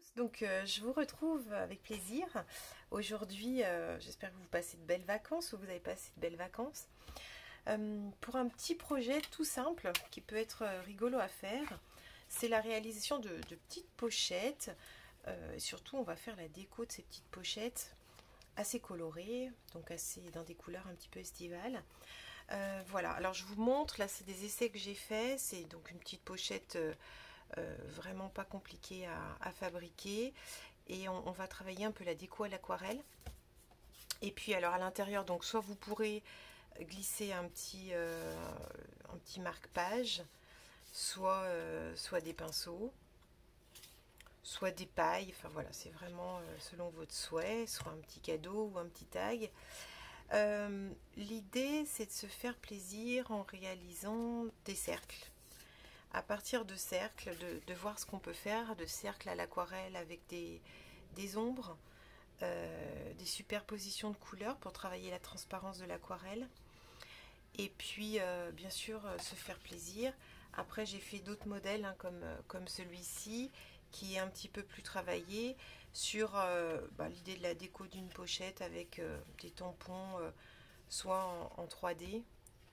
tous, donc je vous retrouve avec plaisir. Aujourd'hui, j'espère que vous passez de belles vacances ou vous avez passé de belles vacances. Pour un petit projet tout simple qui peut être rigolo à faire, c'est la réalisation de petites pochettes. Et surtout, on va faire la déco de ces petites pochettes assez colorées, donc assez dans des couleurs un petit peu estivales. Voilà, alors je vous montre, là c'est des essais que j'ai faits, c'est donc une petite pochette vraiment pas compliquée à fabriquer, et on va travailler un peu la déco à l'aquarelle. Et puis alors à l'intérieur, donc soit vous pourrez glisser un petit marque-page, soit des pinceaux, soit des pailles, enfin voilà, c'est vraiment selon votre souhait, soit un petit cadeau ou un petit tag. L'idée, c'est de se faire plaisir en réalisant des cercles. À partir de cercles, de voir ce qu'on peut faire, de cercles à l'aquarelle avec des ombres, des superpositions de couleurs pour travailler la transparence de l'aquarelle. Et puis, bien sûr, se faire plaisir. Après, j'ai fait d'autres modèles comme celui-ci, qui est un petit peu plus travaillé sur l'idée de la déco d'une pochette avec des tampons, soit en 3D.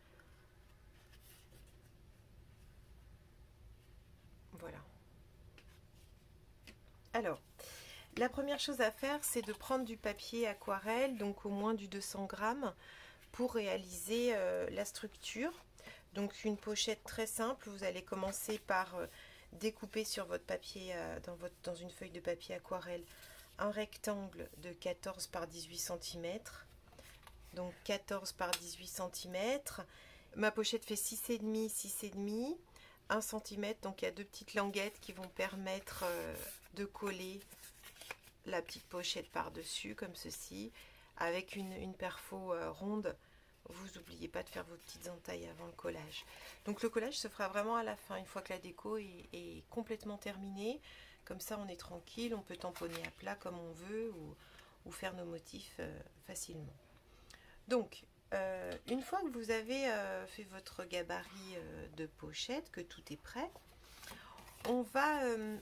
Voilà. Alors, la première chose à faire, c'est de prendre du papier aquarelle, donc au moins du 200 grammes, pour réaliser la structure. Donc une pochette très simple, vous allez commencer par découper sur votre papier, dans une feuille de papier aquarelle, un rectangle de 14 par 18 cm. Donc 14 par 18 cm. Ma pochette fait 6,5, 6,5. 1 cm, donc il y a deux petites languettes qui vont permettre de coller la petite pochette par-dessus, comme ceci, avec une perfo ronde. Vous n'oubliez pas de faire vos petites entailles avant le collage. Donc le collage se fera vraiment à la fin, une fois que la déco est complètement terminée. Comme ça, on est tranquille, on peut tamponner à plat comme on veut, ou faire nos motifs facilement. Donc, une fois que vous avez fait votre gabarit de pochette, que tout est prêt, on va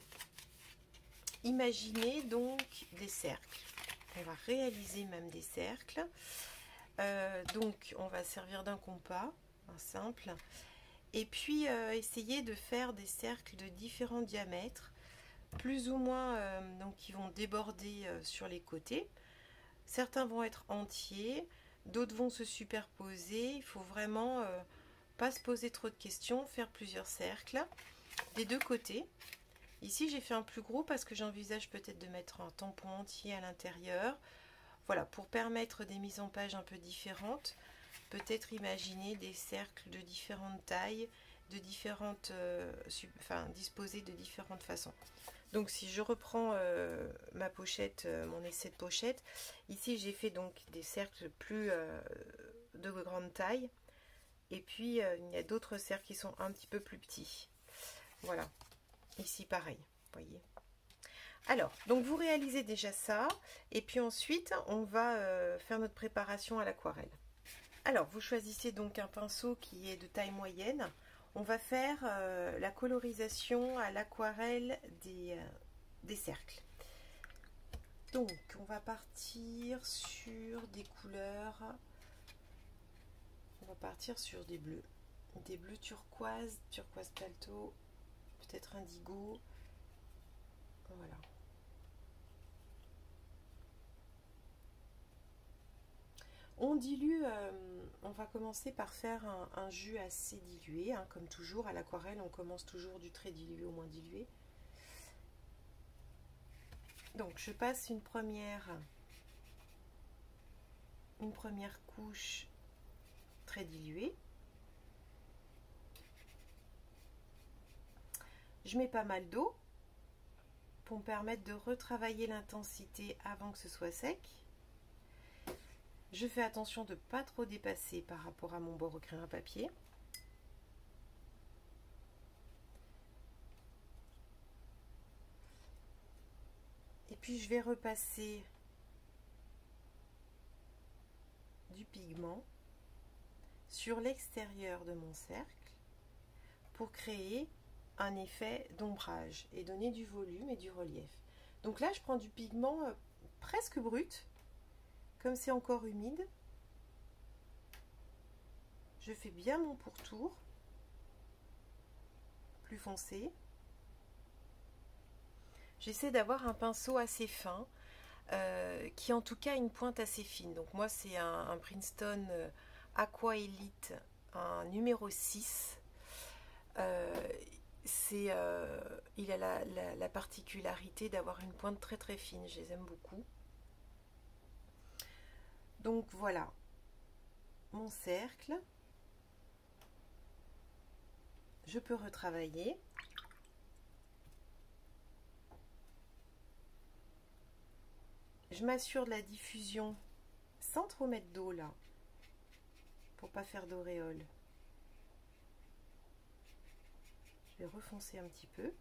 imaginer donc des cercles. On va réaliser même des cercles. Donc, on va servir d'un compas, un simple, et puis essayer de faire des cercles de différents diamètres, plus ou moins donc qui vont déborder sur les côtés. Certains vont être entiers, d'autres vont se superposer. Il faut vraiment pas se poser trop de questions, faire plusieurs cercles des deux côtés. Ici, j'ai fait un plus gros parce que j'envisage peut-être de mettre un tampon entier à l'intérieur. Voilà, pour permettre des mises en page un peu différentes, peut-être imaginer des cercles de différentes tailles, de différentes, disposés de différentes façons. Donc si je reprends ma pochette, mon essai de pochette, ici j'ai fait donc des cercles plus de grande taille, et puis il y a d'autres cercles qui sont un petit peu plus petits. Voilà, ici pareil, voyez. Alors, donc vous réalisez déjà ça, et puis ensuite on va faire notre préparation à l'aquarelle. Alors, vous choisissez donc un pinceau qui est de taille moyenne. On va faire la colorisation à l'aquarelle des cercles. Donc, on va partir sur des couleurs. On va partir sur des bleus turquoise, turquoise palto, peut-être indigo. Voilà. On dilue, on va commencer par faire un jus assez dilué, hein, comme toujours à l'aquarelle, on commence toujours du très dilué au moins dilué. Donc je passe une première couche très diluée. Je mets pas mal d'eau pour me permettre de retravailler l'intensité avant que ce soit sec. Je fais attention de ne pas trop dépasser par rapport à mon bord au crayon à papier. Et puis je vais repasser du pigment sur l'extérieur de mon cercle pour créer un effet d'ombrage et donner du volume et du relief. Donc là, je prends du pigment presque brut, comme c'est encore humide. Je fais bien mon pourtour, plus foncé. J'essaie d'avoir un pinceau assez fin, qui en tout cas a une pointe assez fine. Donc moi, c'est un Princeton Aqua Elite, un numéro 6. Il a la particularité d'avoir une pointe très très fine, je les aime beaucoup. Donc voilà mon cercle. Je peux retravailler. Je m'assure de la diffusion sans trop mettre d'eau là, pour pas faire d'auréole. Je vais refoncer un petit peu.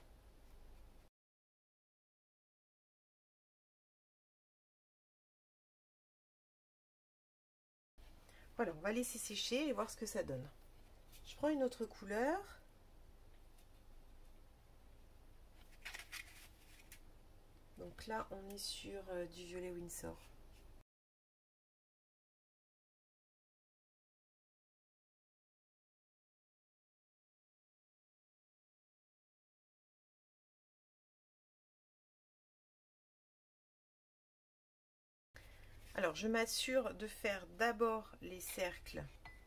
Voilà, on va laisser sécher et voir ce que ça donne. Je prends une autre couleur. Donc là, on est sur du violet Winsor. Alors, je m'assure de faire d'abord les cercles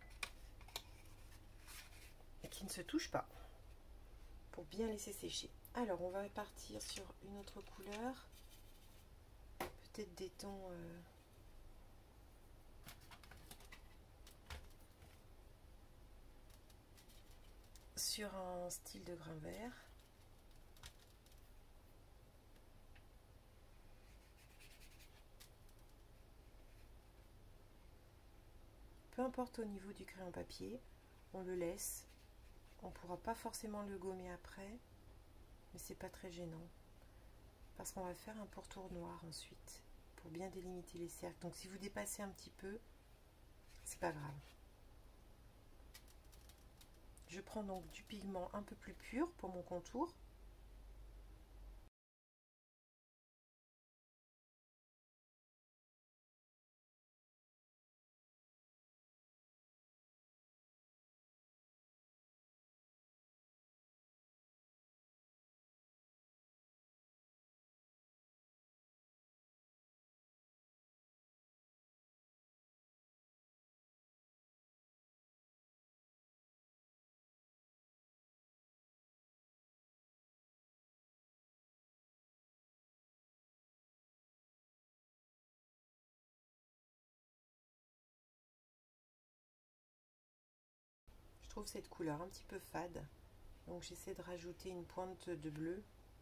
qui ne se touchent pas pour bien laisser sécher. Alors, on va partir sur une autre couleur, peut-être des tons sur un style de grain vert. Peu importe au niveau du crayon papier, on le laisse. On ne pourra pas forcément le gommer après, mais c'est pas très gênant. Parce qu'on va faire un pourtour noir ensuite, pour bien délimiter les cercles. Donc si vous dépassez un petit peu, c'est pas grave. Je prends donc du pigment un peu plus pur pour mon contour. Je trouve cette couleur un petit peu fade, donc j'essaie de rajouter une pointe de bleu.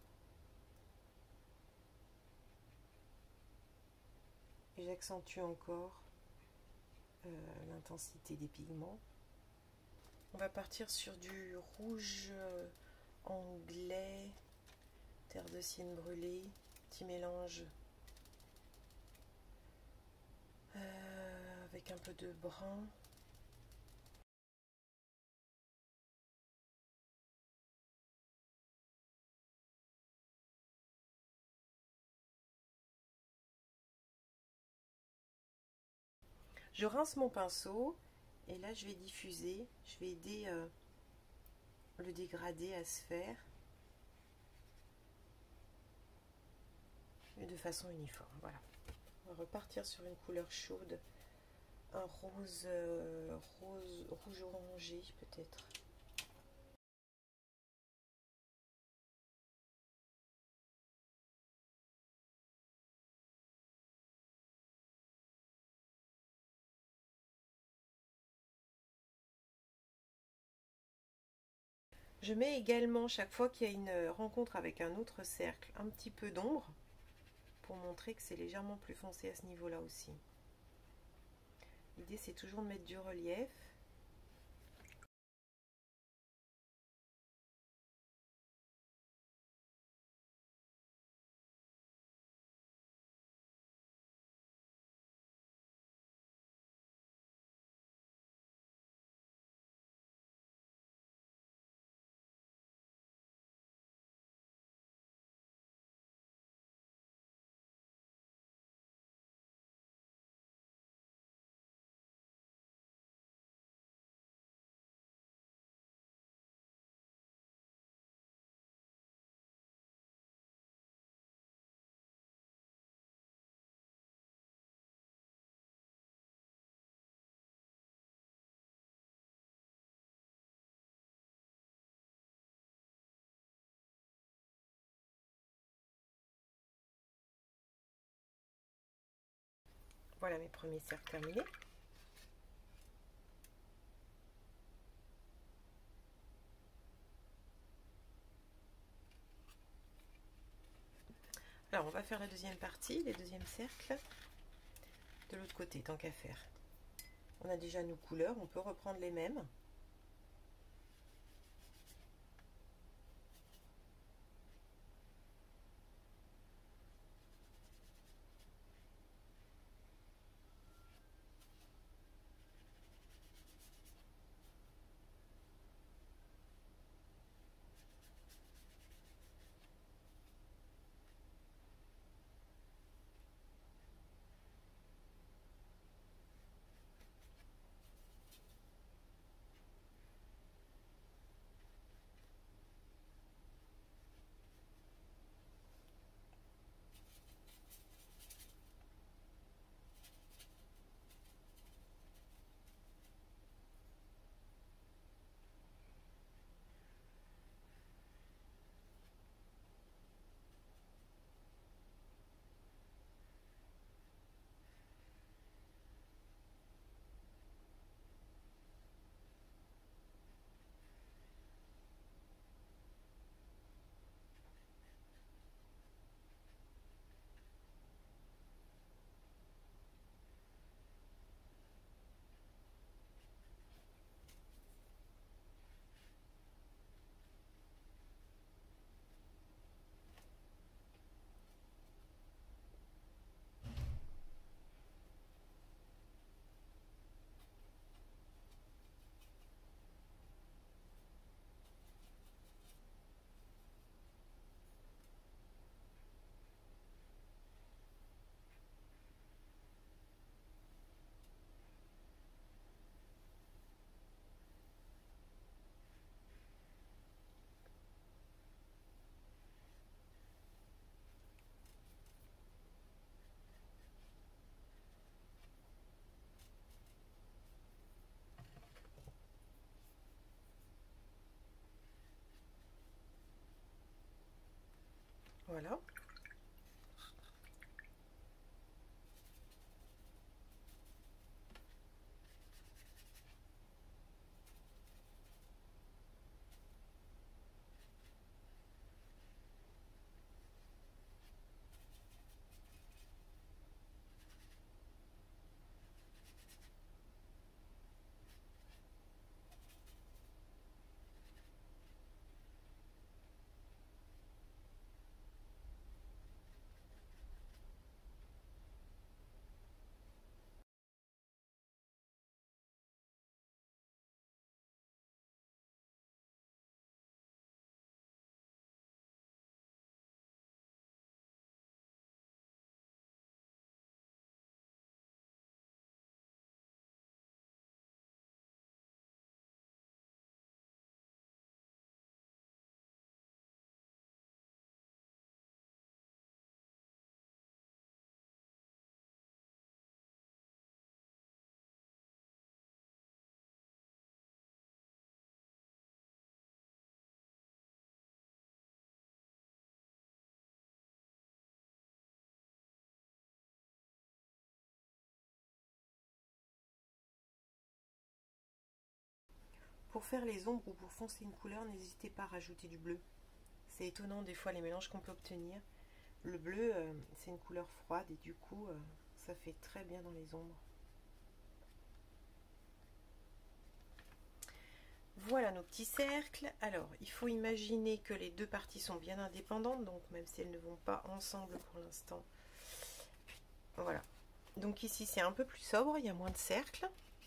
Et j'accentue encore l'intensité des pigments. On va partir sur du rouge anglais, terre de sienne brûlée, petit mélange avec un peu de brun. Je rince mon pinceau et là je vais diffuser, je vais aider le dégradé à se faire et de façon uniforme. Voilà. On va repartir sur une couleur chaude, un rose, rouge orangé peut-être. Je mets également, chaque fois qu'il y a une rencontre avec un autre cercle, un petit peu d'ombre pour montrer que c'est légèrement plus foncé à ce niveau-là aussi. L'idée, c'est toujours de mettre du relief. Voilà mes premiers cercles terminés. Alors on va faire la deuxième partie, les deuxièmes cercles de l'autre côté, tant qu'à faire. On a déjà nos couleurs, on peut reprendre les mêmes. Voilà. Pour faire les ombres ou pour foncer une couleur, n'hésitez pas à rajouter du bleu. C'est étonnant des fois les mélanges qu'on peut obtenir. Le bleu, c'est une couleur froide et du coup, ça fait très bien dans les ombres. Voilà nos petits cercles. Alors, il faut imaginer que les deux parties sont bien indépendantes, donc même si elles ne vont pas ensemble pour l'instant. Voilà. Donc ici, c'est un peu plus sobre, il y a moins de cercles.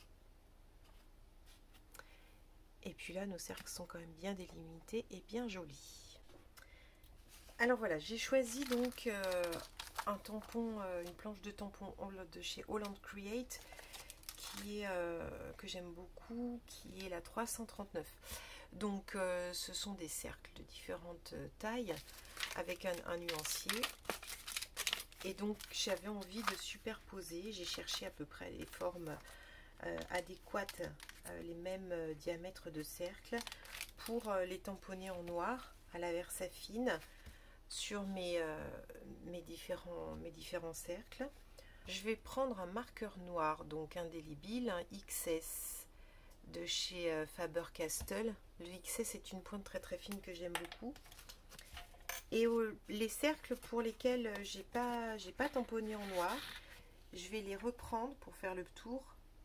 Et puis là, nos cercles sont quand même bien délimités et bien jolis. Alors voilà, j'ai choisi donc un tampon, une planche de tampon de chez Holland Create, qui est, que j'aime beaucoup, qui est la 339. Donc ce sont des cercles de différentes tailles avec un nuancier. Et donc j'avais envie de superposer, j'ai cherché à peu près les formes adéquates, les mêmes diamètres de cercles pour les tamponner en noir à la Versafine sur mes différents cercles. je vais prendre un marqueur noir, donc indélébile, un XS de chez Faber-Castell. Le XS est une pointe très très fine que j'aime beaucoup. Et les cercles pour lesquels j'ai pas tamponné en noir, je vais les reprendre pour faire le tour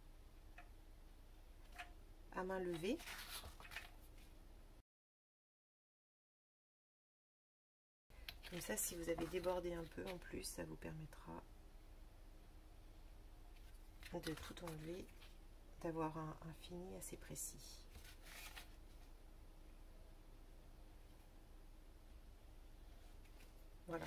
à main levée. Comme ça, si vous avez débordé un peu en plus, ça vous permettra de tout enlever, d'avoir un fini assez précis. Voilà.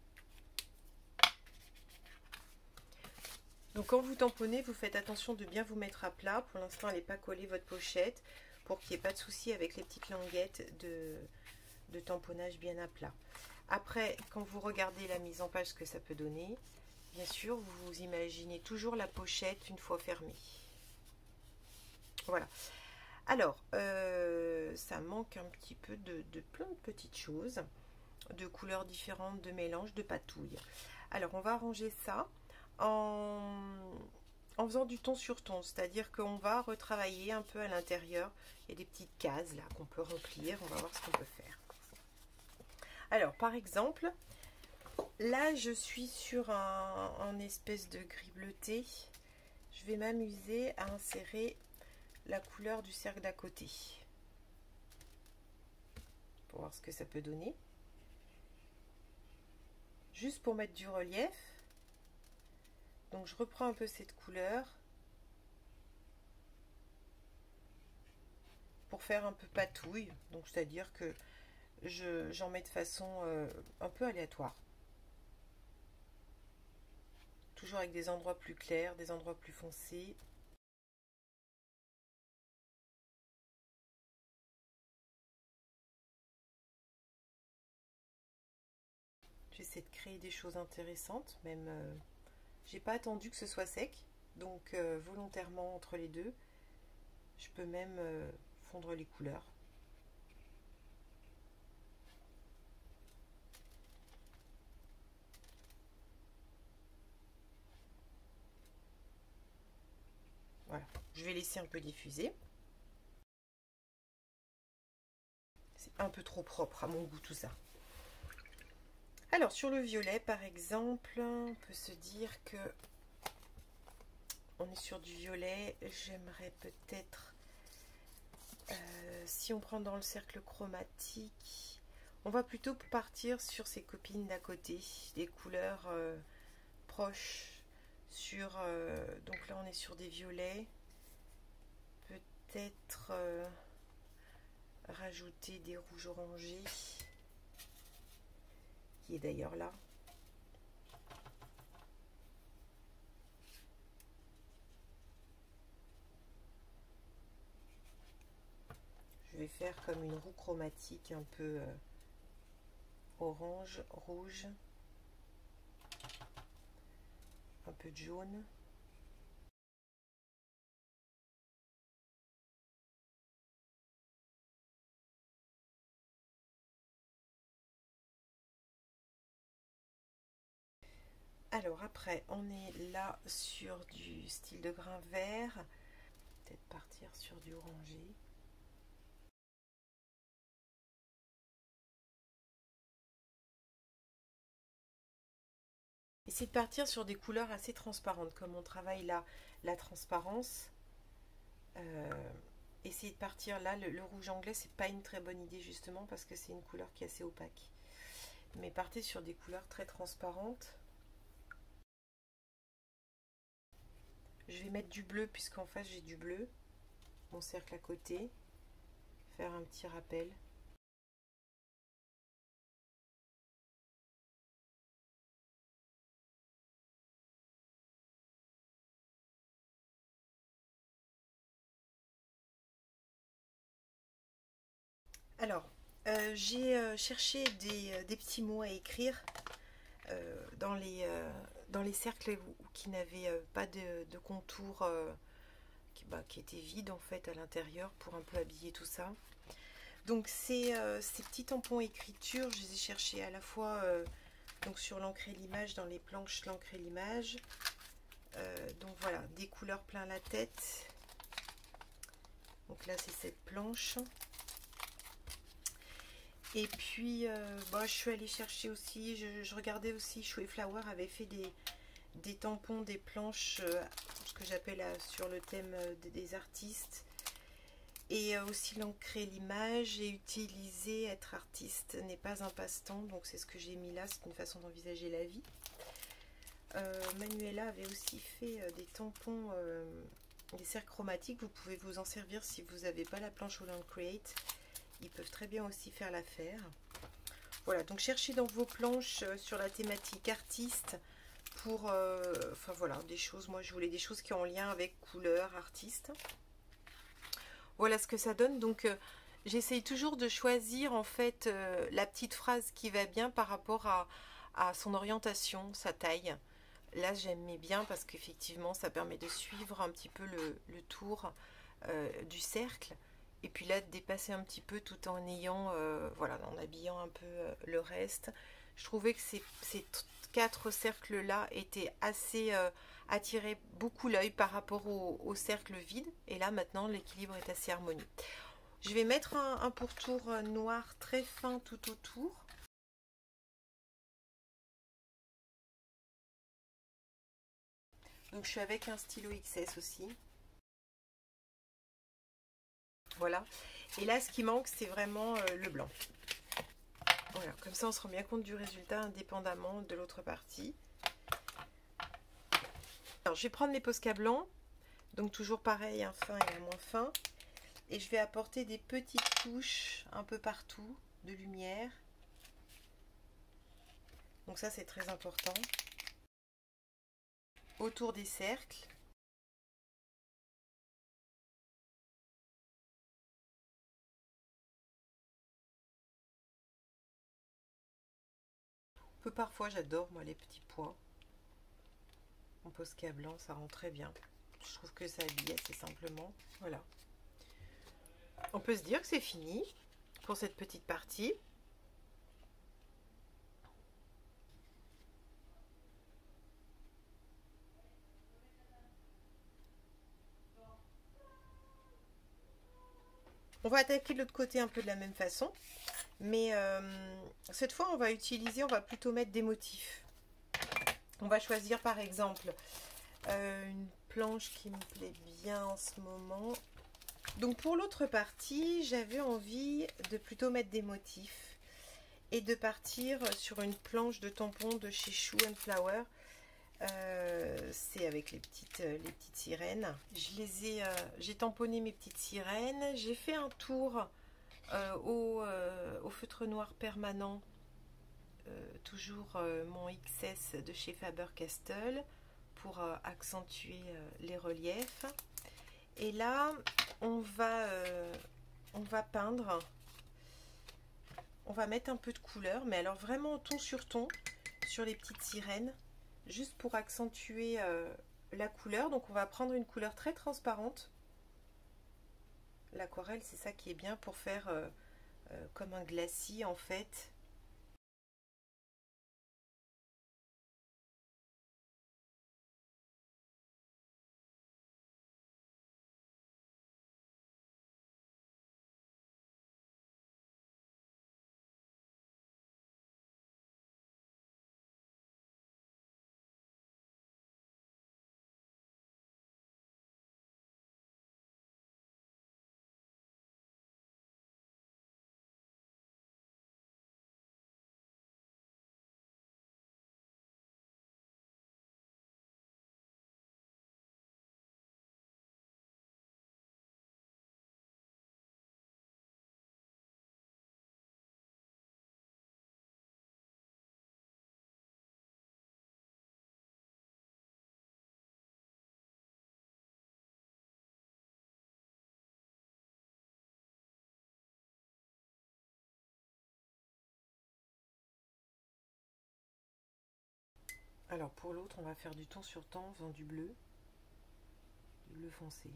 Donc quand vous tamponnez, vous faites attention de bien vous mettre à plat. Pour l'instant, elle n'est pas collée votre pochette pour qu'il n'y ait pas de souci avec les petites languettes de tamponnage bien à plat. Après, quand vous regardez la mise en page, ce que ça peut donner, bien sûr, vous imaginez toujours la pochette une fois fermée. Voilà. Alors, ça manque un petit peu de plein de petites choses, de couleurs différentes, de mélanges, de patouilles. Alors, on va arranger ça en faisant du ton sur ton, c'est-à-dire qu'on va retravailler un peu à l'intérieur. Il y a des petites cases là qu'on peut remplir, on va voir ce qu'on peut faire. Alors, par exemple, là, je suis sur un espèce de gris bleuté. Je vais m'amuser à insérer la couleur du cercle d'à côté. Pour voir ce que ça peut donner. Juste pour mettre du relief. Donc, je reprends un peu cette couleur. Pour faire un peu patouille. Donc, c'est-à-dire que j'en mets de façon un peu aléatoire. Toujours avec des endroits plus clairs, des endroits plus foncés. J'essaie de créer des choses intéressantes, même j'ai pas attendu que ce soit sec, donc volontairement entre les deux, je peux même fondre les couleurs. Voilà, je vais laisser un peu diffuser. C'est un peu trop propre à mon goût tout ça. Alors sur le violet par exemple, on peut se dire que on est sur du violet. J'aimerais peut-être, si on prend dans le cercle chromatique, on va plutôt partir sur ses copines d'à côté, des couleurs proches. Donc là on est sur des violets. Peut-être rajouter des rouges orangés, qui est d'ailleurs là. Je vais faire comme une roue chromatique un peu orange, rouge, un peu de jaune. Alors après, on est là sur du style de grain vert. Peut-être partir sur du orangé. Essayez de partir sur des couleurs assez transparentes. Comme on travaille là la transparence, essayez de partir là. Le rouge anglais, c'est pas une très bonne idée justement parce que c'est une couleur qui est assez opaque. Mais partez sur des couleurs très transparentes. Je vais mettre du bleu puisqu'en face j'ai du bleu. Mon cercle à côté. Faire un petit rappel. Alors, j'ai cherché des petits mots à écrire dans les cercles qui n'avaient pas de contour, qui étaient vides en fait à l'intérieur pour un peu habiller tout ça. Donc ces petits tampons écriture, je les ai cherchés à la fois donc sur l'encre et l'image, dans les planches l'encre et l'image, Donc voilà, des couleurs plein la tête. Donc là c'est cette planche. Et puis je suis allée chercher aussi, je regardais aussi, Chou et Flower avait fait des tampons, des planches, ce que j'appelle sur le thème des artistes. Et aussi l'ancrer l'image et utiliser être artiste n'est pas un passe-temps. Donc c'est ce que j'ai mis là, c'est une façon d'envisager la vie. Manuela avait aussi fait des tampons, des cercles chromatiques. Vous pouvez vous en servir si vous n'avez pas la planche All Create. Ils peuvent très bien aussi faire l'affaire. Voilà, donc cherchez dans vos planches sur la thématique artiste pour, enfin voilà, des choses. Moi je voulais des choses qui ont en lien avec couleur, artiste. Voilà ce que ça donne. Donc j'essaye toujours de choisir en fait la petite phrase qui va bien par rapport à son orientation, sa taille. Là j'aimais bien parce qu'effectivement ça permet de suivre un petit peu le tour du cercle. Et puis là de dépasser un petit peu tout en ayant, voilà, en habillant un peu le reste. Je trouvais que ces 4 cercles là étaient assez attiraient beaucoup l'œil par rapport au cercle vide. Et là maintenant l'équilibre est assez harmonieux. Je vais mettre un pourtour noir très fin tout autour. Donc je suis avec un stylo XS aussi. Voilà. Et là ce qui manque c'est vraiment le blanc. Voilà, comme ça on se rend bien compte du résultat indépendamment de l'autre partie. Alors je vais prendre mes Posca blancs, donc toujours pareil, un fin et un moins fin. Et je vais apporter des petites touches un peu partout de lumière. Donc ça c'est très important. Autour des cercles. Un peu parfois j'adore moi les petits pois. En Posca blanc ça rend très bien. Je trouve que ça habille assez simplement. Voilà. On peut se dire que c'est fini pour cette petite partie. On va attaquer de l'autre côté un peu de la même façon. Mais cette fois, on va utiliser, on va plutôt mettre des motifs. On va choisir par exemple une planche qui me plaît bien en ce moment. Donc pour l'autre partie, j'avais envie de plutôt mettre des motifs et de partir sur une planche de tampons de chez Chou and Flower. C'est avec les petites sirènes. J'ai tamponné mes petites sirènes. J'ai fait un tour au feutre noir permanent, toujours mon XS de chez Faber-Castell pour accentuer les reliefs. Et là on va peindre, on va mettre un peu de couleur, mais alors vraiment ton sur ton sur les petites sirènes, juste pour accentuer la couleur. Donc on va prendre une couleur très transparente. L'aquarelle c'est ça qui est bien pour faire comme un glacis en fait. Alors pour l'autre, on va faire du ton sur ton en faisant du bleu foncé.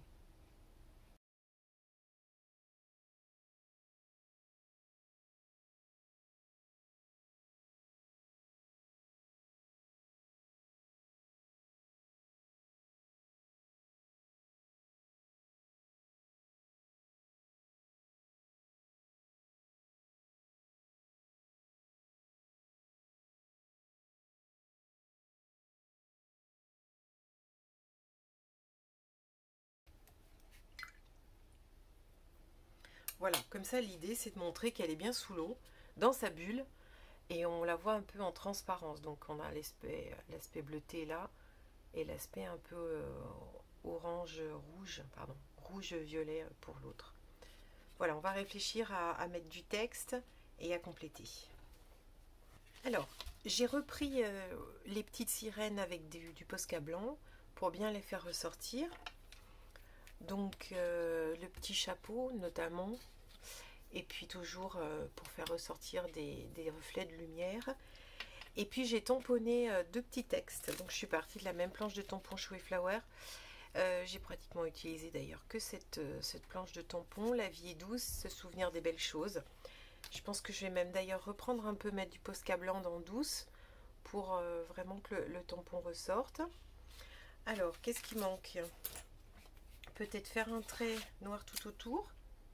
Voilà, comme ça l'idée c'est de montrer qu'elle est bien sous l'eau, dans sa bulle, et on la voit un peu en transparence. Donc on a l'aspect bleuté là, et l'aspect un peu rouge-violet pour l'autre. Voilà, on va réfléchir à mettre du texte et à compléter. Alors, j'ai repris les petites sirènes avec du Posca blanc pour bien les faire ressortir. Donc, le petit chapeau notamment, et puis toujours pour faire ressortir des reflets de lumière. Et puis, j'ai tamponné deux petits textes. Donc, je suis partie de la même planche de tampon Chou et Flower. J'ai pratiquement utilisé d'ailleurs que cette planche de tampon. La vie est douce, se souvenir des belles choses. Je pense que je vais même d'ailleurs reprendre un peu, mettre du Posca blanc dans douce pour vraiment que le tampon ressorte. Alors, qu'est-ce qui manque? Peut-être faire un trait noir tout autour.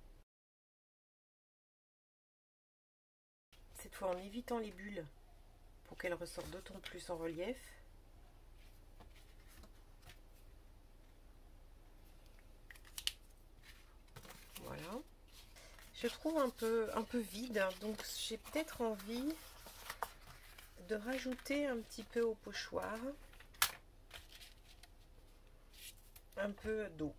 Cette fois en évitant les bulles pour qu'elles ressortent d'autant plus en relief. Voilà. Je trouve un peu vide, donc j'ai peut-être envie de rajouter un petit peu au pochoir un peu d'eau.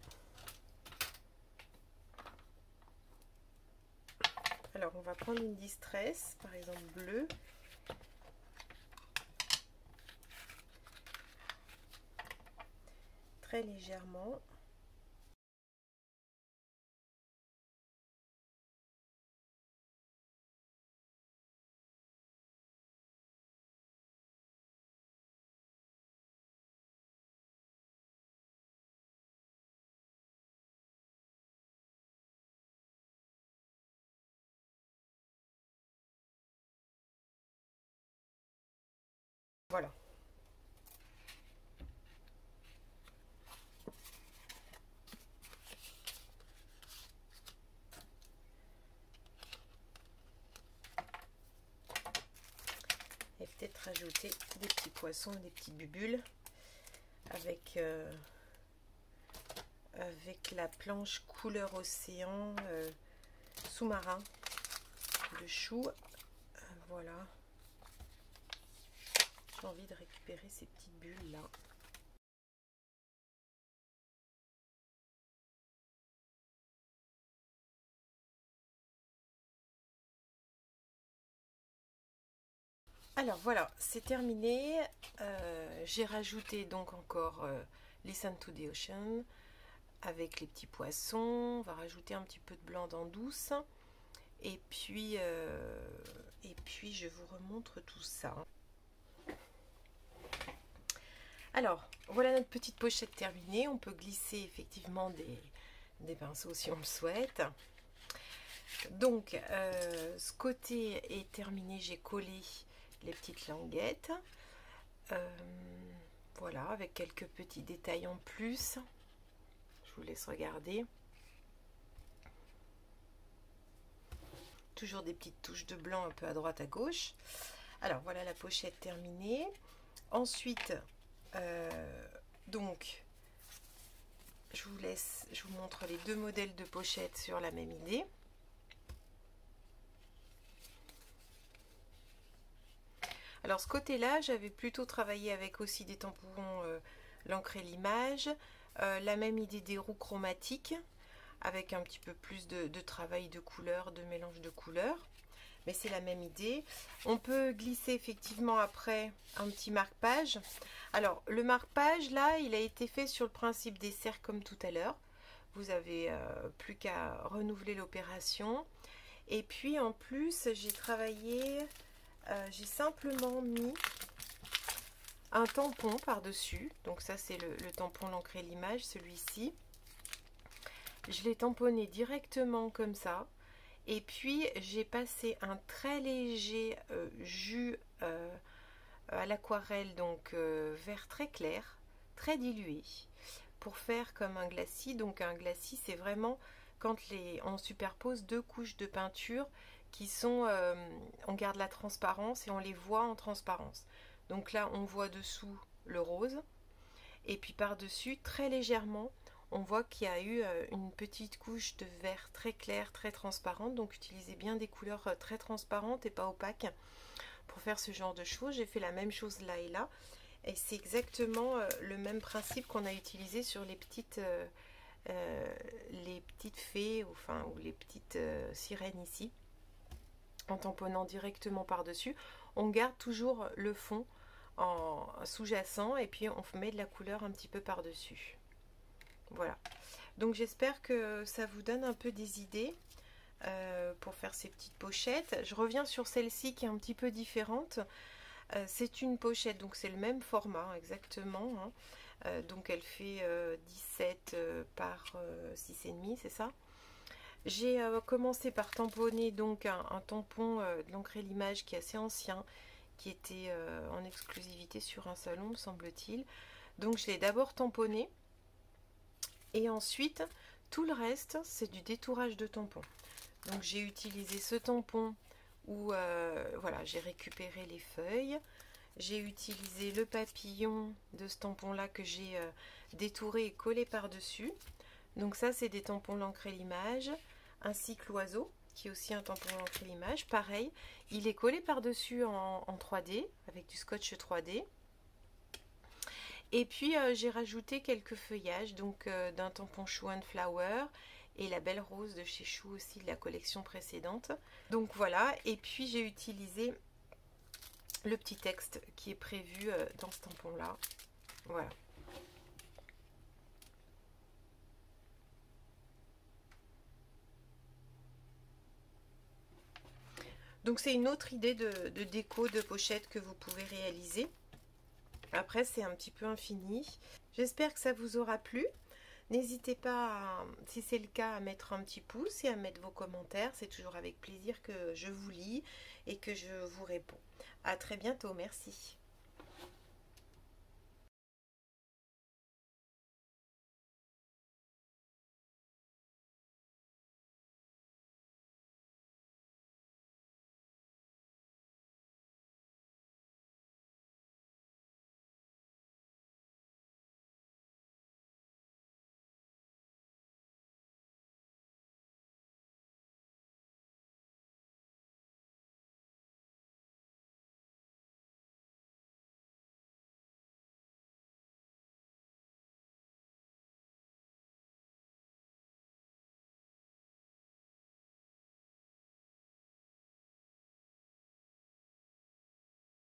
Alors on va prendre une distress, par exemple bleue. Très légèrement. Voilà. Et peut-être rajouter des petits poissons, des petites bubules avec la planche couleur océan sous-marin de Chou. Voilà. J'ai envie de récupérer ces petites bulles là. Alors voilà, c'est terminé. J'ai rajouté donc encore Listen to the Ocean avec les petits poissons. On va rajouter un petit peu de blanc dans douce. Et puis je vous remontre tout ça. Alors, voilà notre petite pochette terminée. On peut glisser effectivement des pinceaux si on le souhaite. Donc, ce côté est terminé. J'ai collé les petites languettes. Voilà, avec quelques petits détails en plus. Je vous laisse regarder. Toujours des petites touches de blanc un peu à droite à gauche. Alors, voilà la pochette terminée. Ensuite, donc, je vous montre les deux modèles de pochettes sur la même idée. Alors ce côté-là, j'avais plutôt travaillé avec aussi des tampons l'encre et l'image, la même idée des roues chromatiques, avec un petit peu plus de travail de couleurs, de mélange de couleurs. Mais c'est la même idée. On peut glisser effectivement après un petit marque-page. Alors le marque-page là, il a été fait sur le principe des cercles comme tout à l'heure. Vous avez plus qu'à renouveler l'opération. Et puis en plus, j'ai travaillé... j'ai simplement mis un tampon par-dessus. Donc ça, c'est le tampon l'encre et l'image, celui-ci. Je l'ai tamponné directement comme ça. Et puis, j'ai passé un très léger jus à l'aquarelle, donc vert très clair, très dilué, pour faire comme un glacis. Donc un glacis, c'est vraiment quand on superpose deux couches de peinture qui sont, on garde la transparence et on les voit en transparence. Donc là, on voit dessous le rose, et puis par-dessus, très légèrement, on voit qu'il y a eu une petite couche de vert très clair, très transparente. Donc utilisez bien des couleurs très transparentes et pas opaques pour faire ce genre de choses. J'ai fait la même chose là et là. Et c'est exactement le même principe qu'on a utilisé sur les petites fées, enfin, ou les petites sirènes ici. En tamponnant directement par-dessus, on garde toujours le fond en sous-jacent et puis on met de la couleur un petit peu par-dessus. Voilà. Donc j'espère que ça vous donne un peu des idées pour faire ces petites pochettes. Je reviens sur celle-ci qui est un petit peu différente. C'est une pochette, donc c'est le même format exactement. Hein. Donc elle fait 17 par 6,5, c'est ça. J'ai commencé par tamponner donc un tampon de l'encre et l'image qui est assez ancien, qui était en exclusivité sur un salon, me semble-t-il. Donc je l'ai d'abord tamponné et ensuite tout le reste c'est du détourage de tampon. Donc j'ai utilisé ce tampon où voilà, j'ai récupéré les feuilles. J'ai utilisé le papillon de ce tampon là que j'ai détouré et collé par dessus. Donc ça c'est des tampons l'encre et l'image, ainsi que l'oiseau qui est aussi un tampon l'encre et l'image. Pareil, il est collé par dessus en 3D avec du scotch 3D. Et puis j'ai rajouté quelques feuillages, donc d'un tampon Chou and Flower et la belle rose de chez Chou aussi de la collection précédente. Donc voilà, et puis j'ai utilisé le petit texte qui est prévu dans ce tampon là. Voilà. Donc c'est une autre idée de déco de pochette que vous pouvez réaliser. Après c'est un petit peu infini. J'espère que ça vous aura plu. N'hésitez pas, si c'est le cas, à mettre un petit pouce et à mettre vos commentaires. C'est toujours avec plaisir que je vous lis et que je vous réponds. À très bientôt, merci.